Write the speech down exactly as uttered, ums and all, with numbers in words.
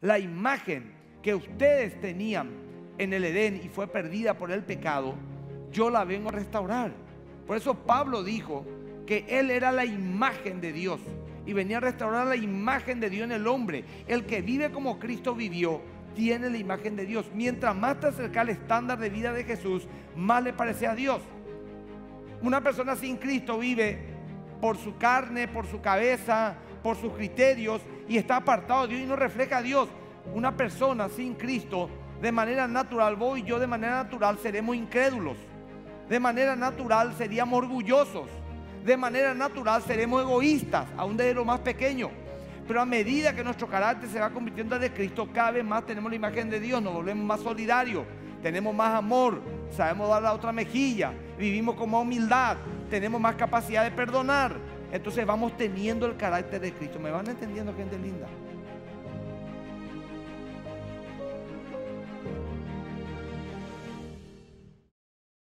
La imagen que ustedes tenían en el Edén y fue perdida por el pecado, yo la vengo a restaurar. Por eso Pablo dijo que él era la imagen de Dios y venía a restaurar la imagen de Dios en el hombre. El que vive como Cristo vivió tiene la imagen de Dios. Mientras más te acerca al estándar de vida de Jesús, más le parece a Dios. Una persona sin Cristo vive por su carne, por su cabeza, por sus criterios, y está apartado de Dios y no refleja a Dios. Una persona sin Cristo, de manera natural, vos y yo de manera natural seremos incrédulos. De manera natural seríamos orgullosos. De manera natural seremos egoístas, aún desde lo más pequeño. Pero a medida que nuestro carácter se va convirtiendo en de Cristo, cada vez más tenemos la imagen de Dios, nos volvemos más solidarios, tenemos más amor, sabemos dar la otra mejilla, vivimos con más humildad, tenemos más capacidad de perdonar. Entonces vamos teniendo el carácter de Cristo. ¿Me van entendiendo, gente linda?